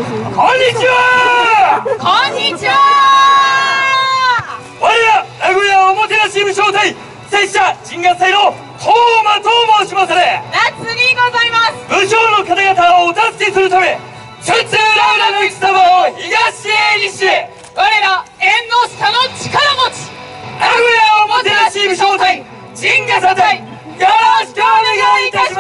ちは。 こんにちは。 我ら名古屋おもてなし武将隊拙者陣合祭の東馬と申しますれ。 夏にございます。 武将の方々をお助けするため津々浦々の戦場を東へ西へ、 我ら縁の下の力持ち名古屋おもてなし武将隊陣合祭、よろしくお願いいたします。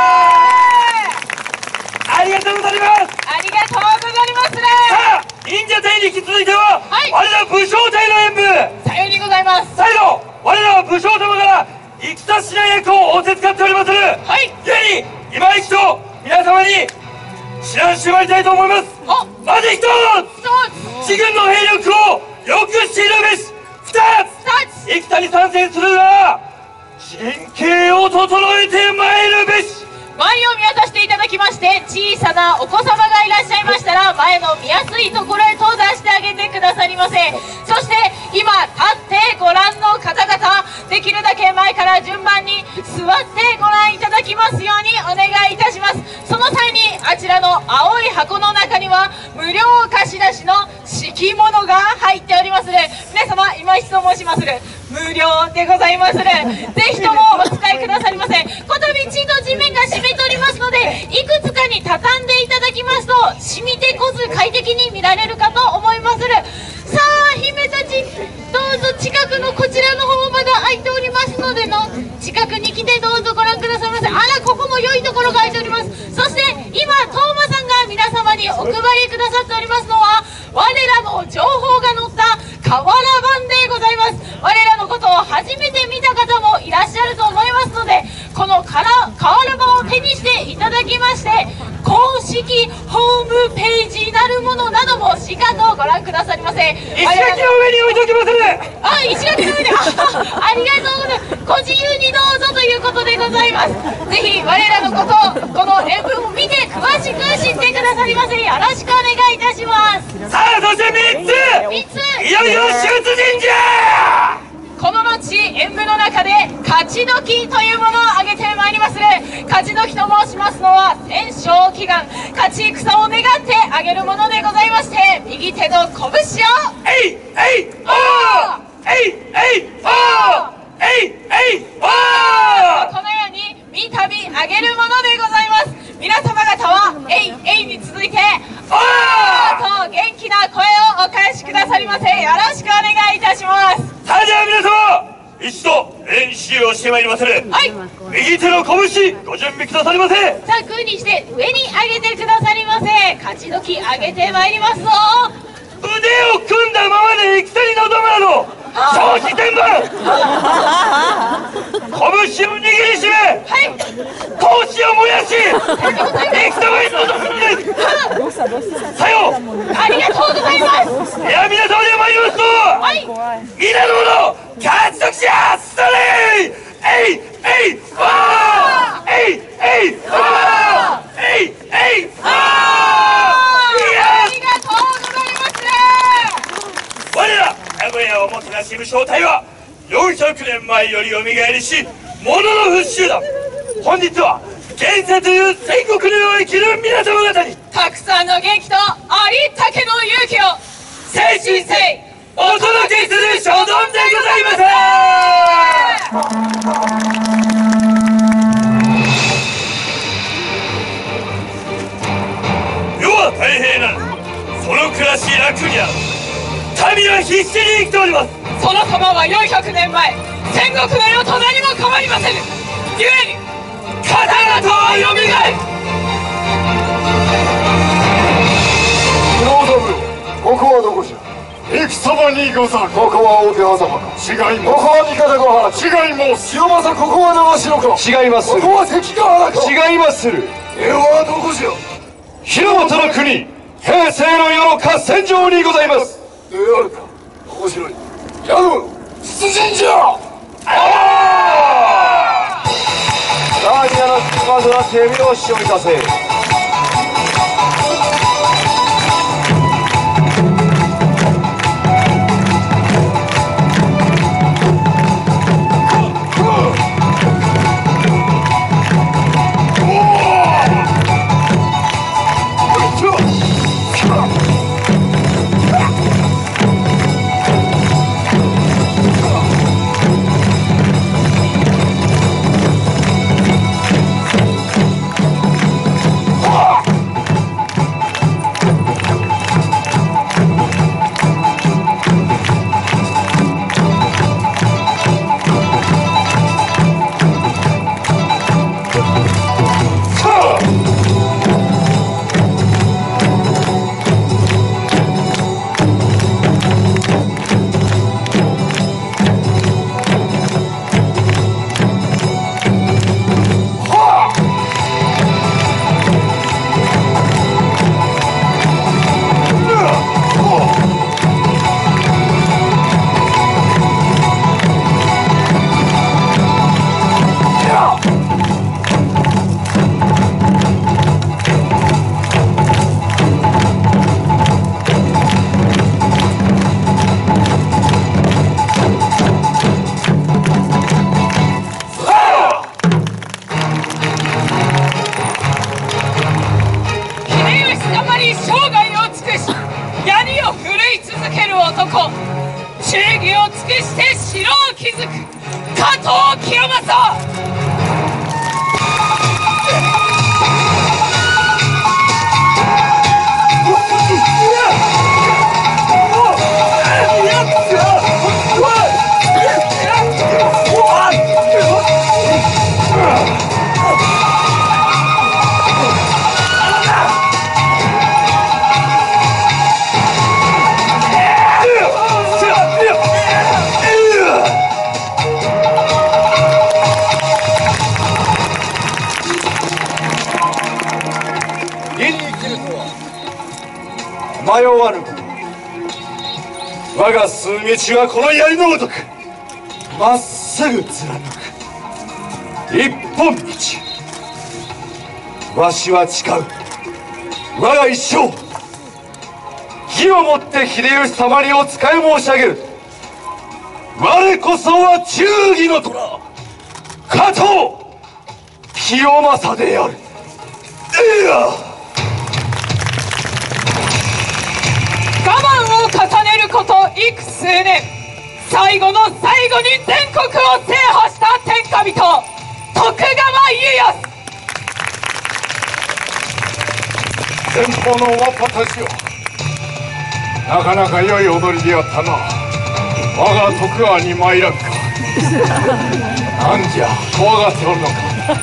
ありがとうございます。 ありがとうございますね。 さあ、忍者隊に引き続いては、 はい、 我ら武将隊の演舞さようにございます。 再度我らは武将様から戦指南役を仰せつかっておりまする。 はい、 故に今一度皆様に指南してまいりたいと思います。まず一つ、自軍の兵力をよく知るべし。二つ、戦に参戦するなら陣形を整えてまいるべし。 周りを見渡していただきまして、小さなお子様がいらっしゃいましたら前の見やすいところへ登壇してあげてくださりませ。そして今立ってご覧の方々、できるだけ前から順番に座ってご覧いただきますようにお願いいたします。その際にあちらの青い箱の中には無料貸し出しの敷物が入っておりまする。皆様今一度申しまする、無料でございまする。ぜひともお使いくださりませ。こたび地と地面が湿っておりますので、いくつかに畳んでいただきますと染みてこず快適に見られるかと思いまする。さあ姫たち、どうぞ近くのこちらの方まだ空いておりますのでの近くに来てどうぞご覧くださいませ。あら、ここも良いところが空いております。そして今トーマさんが皆様にお配りくださっておりますのは、我らの情報が載った瓦版でございます。我らのことを初めて見た方もいらっしゃると思いますので、この瓦版を手にしていただきまして、公式ホームページなるものなどもしかとご覧くださりませ。 石垣の上に置いておきまする。 あ、石垣の上でありがとうございます。ご自由にどうぞということでございます。ぜひ我らのこと、この演舞を見て詳しく知ってくださりませ。よろしくお願いいたします。 さあ、そして3つ、いよいよ出陣じゃ。 この後演舞の中で勝ち時というものを挙げてまいりまする。勝ち時と申しますのは戦勝祈願、勝ち戦を願って挙げるものでございまして、右手の拳をえいえいおー、えいえいおー、えいえいおー、 このように三度挙げるものでございます。皆様方はえいえいに続いておーと元気な声をお返しくださりませ。よろしくお願いいたします。 さあ、じゃあ皆様一度練習をしてまいりまする。 はい、 右手の拳ご準備くださりませ。 さあ、グーにして上に上げてくださりませ。勝ち時上げてまいりますぞ。 腕を組んだままで戦に臨むなど超飛天番。拳を握りしめ、 はい、 闘志を燃やし戦場に臨むんです。さよう、 ありがとうございます。 いや、皆様で参りますと、 はい、 皆の者勝ち時じゃ。ストレイえいえいおー、えいえいおー、えいえいおー。 ありがとうございます。 我ら名古屋おもてなし武将隊は400年前よりよみがえりしものの復讐だ。本日は現世という戦国の世を生きる皆様方にたくさんの元気とありったけの勇気を誠心誠意お届けする所存でございます。世は太平なる、その暮らし楽にある。民は必死に生きております。 その様は400年前戦国の世と何も変わりませぬ。故に方々はよみがえる。 ロードブロ、ここはどこじゃ。戦場にござる。ここは大手狭間か。違います。ここは三方ヶ原。違います。清正、ここは長篠か。違います。ここは関ヶ原か。違いまする。ではどこじゃ。 広元の国、平成の世の合戦場にございます。 であるか。面白い。やる出陣じゃ。 さあ、皆のまずは手拍子をいたせ。 加藤清正。 迷わぬこと我が進む道はこの槍のごとくまっすぐ貫く一本道。わしは誓う我が一生義をもって秀吉様にお仕え申し上げる。我こそは忠義の虎加藤清正である。 我慢を重ねること幾数年、最後の最後に全国を制覇した天下人徳川家康。 前方のわっぱたちよ、なかなか良い踊りであったな。我が徳川に参らんか。なんじゃ怖がっておるのか。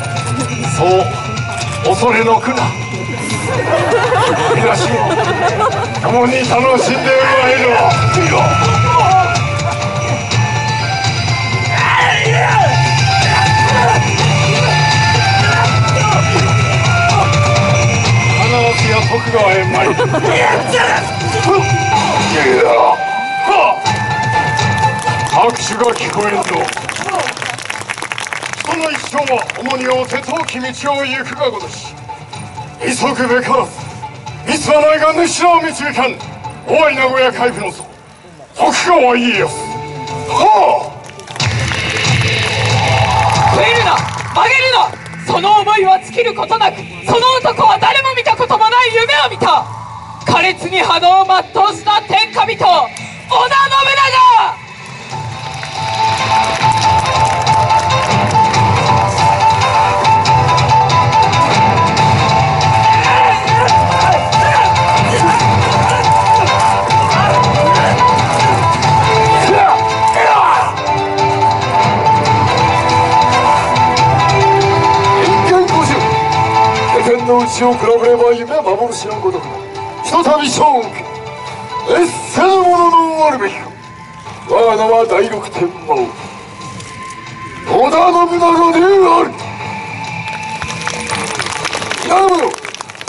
そう恐れのくな。東も共に楽しんでまいろう。必ずや徳川へ参る。拍手が聞こえんぞ。人の一生は重荷を手とき道を行くがごとし、急ぐべからずミスはないが主らを導かん。大い名古屋海部の祖徳川家康。 増えるな曲げるな、その思いは尽きることなく、その男は誰も見たこともない夢を見た。苛烈に覇道を全うした天下人織田信長。のうちを比べれば夢は幻のごとくな。ひとたび将軍家劣せぬ者のあるべきか。我が名は第六天魔王織田信長である。皆の者、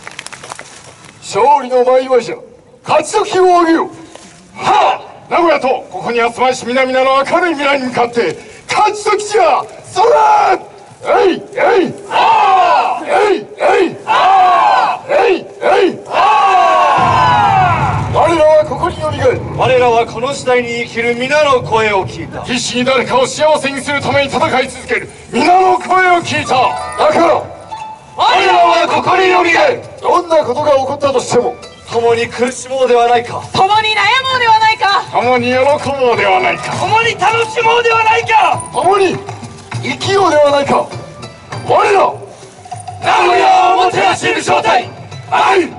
勝利の舞はじゃ勝ち時をあげよう。はあ、名古屋とここに集まりし皆々の明るい未来に向かって勝ち時じゃ。そらえいえいあーえいえいあーえいえいあー。我らはここによみがえる。我らはこの時代に生きる皆の声を聞いた。必死に誰かを幸せにするために戦い続ける皆の声を聞いた。だから我らはここによみがえる。どんなことが起こったとしても共に苦しもうではないか。共に悩もうではないか。共に喜ぼうではないか。共に楽しもうではないか。共に生きようではないか。我ら名古屋をもてなしいる正体ある。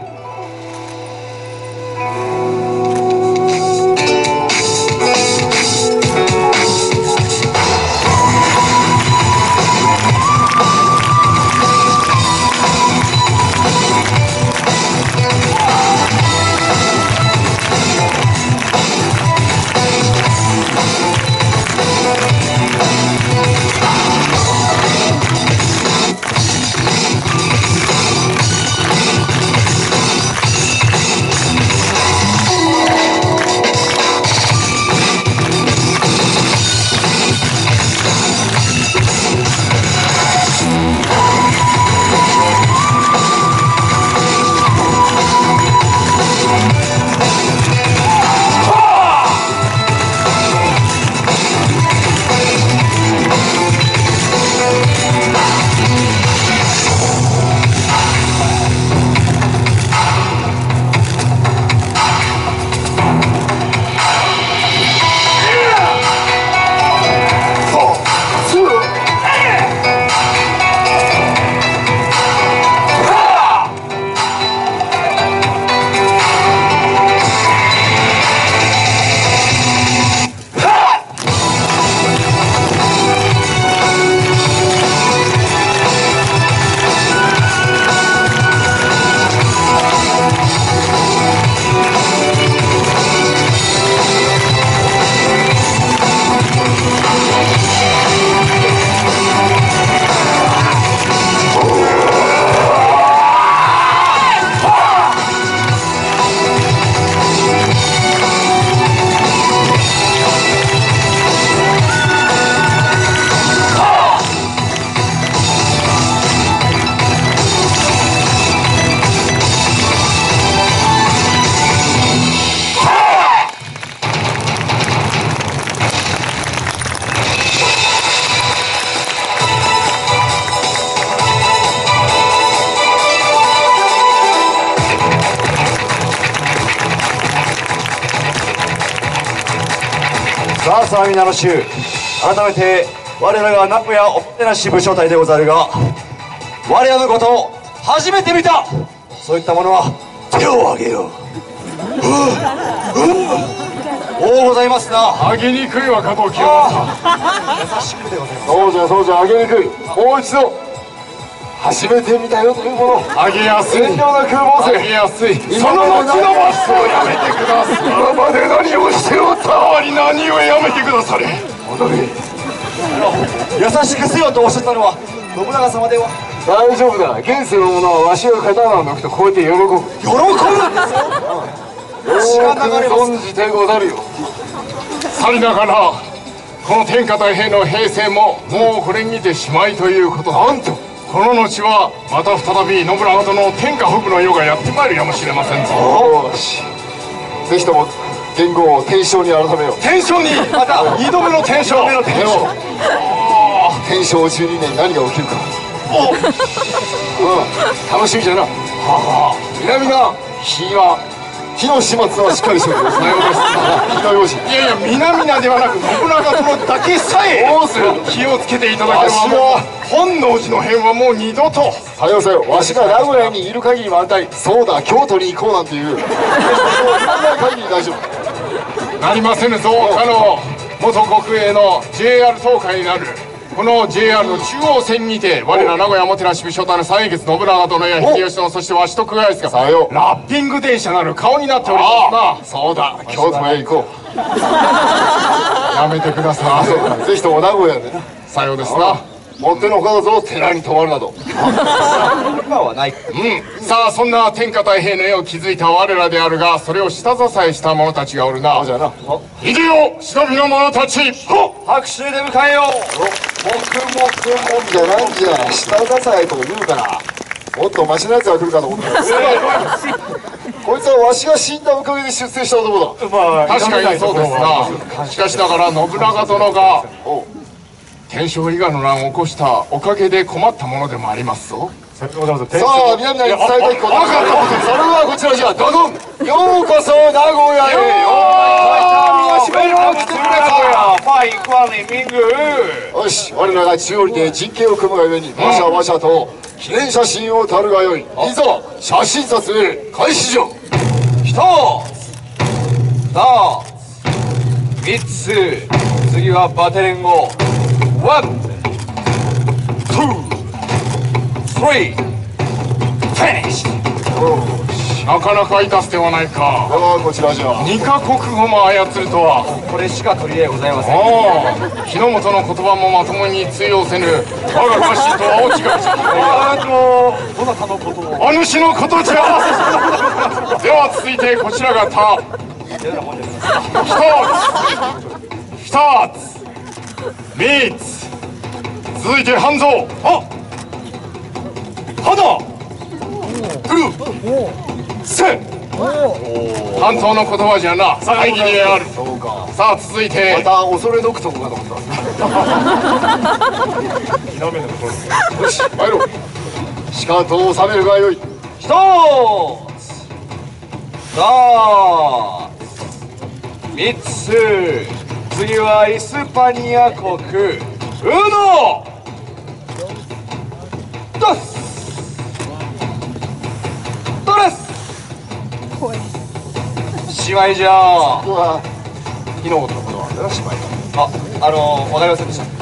様皆の衆、改めて我らが名古屋おもてなし武将隊でござるが、我らのことを初めて見た、そういったものは手を挙げよう。おうございますな。 上げにくいわ加藤清正。 優しくでございます。 そうじゃそうじゃ、上げにくい。もう一度初めて見たよというもの、 上げやすい。 遠慮なく申せ。 上げやすい。 その後の罰をやめてください。 今まで何をしておったわり、何をやめてくだされ。 戻れ。優しくせよとおっしゃったのは信長様では。大丈夫だ。現世の者はわしが刀を抜くとこうやって喜ぶ。喜ぶんですよ。よく存じてござるよ。 さりながらこの天下太平の平成ももうこれにてしまいということだ。 なんとこの後はまた再び信長殿の天下布武の世がやってまいるやもしれませんぞ。 よし、ぜひとも元号を天正に改めよう。 天正にまた2度目の天正。 天正12年何が起きるか。楽しみじゃな。南が火の始末はしっかりしておく。さようです。火の用心。 いやいや、南なではなく信長殿だけさえ気をつけていただければ、もう本能寺の変はもう二度と。 さようさよう。わしが名古屋にいる限りは安泰。そうだ、京都に行こうなんていう考え限り大丈夫。 なりませぬぞ。かの元国営の JR 東海になるこの JR の中央線にて、我ら名古屋もてなし武将隊の三英傑信長殿や秀吉殿、そしてわし徳川ですが、 さよう。 ラッピング電車なる顔になっておりますな。 そうだ、京都へ行こう。 やめてください。 ぜひとも名古屋でな。 さようですな。 もってのほかだぞ、寺に泊まるなど。今はない。 さあ、そんな天下太平の世を築いた我らであるが、それを下支えした者たちがおるな。 じゃあな。 いでよ、忍びの者たち。 拍手で迎えよう。黙々もんじゃなんじゃ、下支えと言うから。もっとマシなやつが来るかと思った。こいつはわしが死んだおかげで出世した男だ。 確かにそうですな。しかしながら信長殿が天正伊賀の乱を起こしたおかげで困ったものでもありますぞ。 さあ、南に伝えたいこと。それはこちらじゃ。ドドン。ようこそ名古屋へ。よし、我らが中央にて陣形を組むがゆえに、わしゃわしゃと記念写真を撮るがよい。いざ写真撮影開始じゃ。 一つ、二つ、三つ、次はバテレンゴ。ワン、ツー、スリー、フィニッシュ。 なかなかいたすではないか。 ああ、こちらじゃ。 二カ国語も操るとは。 これしか取り柄ございません。 日の本の言葉もまともに通用せぬ我が家臣とは大違いじゃ。 どなたのことを。 お主のことじゃ。では続いてこちらがた一つ三つ、続いて半蔵。花来るせ半蔵の言葉じゃな。大義である。 そうか。 さあ続いてまた恐れのくとこかと思った。よし、参ろう。しかと収めるがよい。 一つ、三つ、次はイスパニア国。ウノドスドレス。しまいじゃ。 ここは火の元のことなんだな、しまいじゃ。わかりませんでした。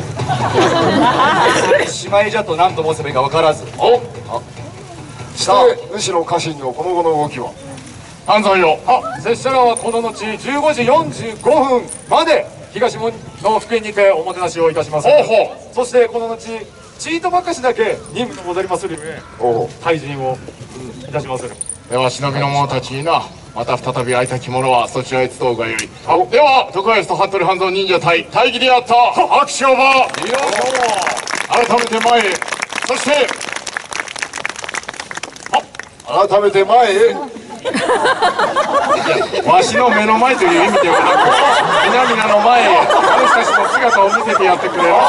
しまいじゃと何と申せばいいか分からず。 して主の家臣のこの後の動きは。 半蔵よ。 拙者らはこの後15時45分まで東門の福井にておもてなしをいたします。 ほうほう。 そしてこの後チートばっかしだけ任務に戻りまするゆえ退陣をいたしまする。 では忍びの者たちにな、また再び会いたき者はそちらへ集うがよい。では徳林と服部半蔵忍者隊大義であった握手をば改めて前へ。そして改めて前へ。 わしの目の前という意味ではなく皆々の前へ私たちの姿を見せてやってくれる。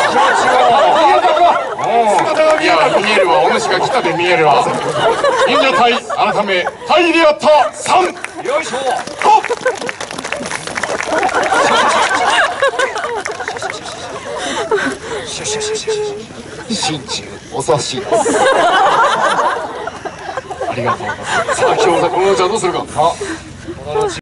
いや見えるわ。お主が来たで見えるわ。忍者隊改め大義であった3。 よいしょ。 心中お察しです。 ありがとうございます。さあ、今日はこのお茶どうするか。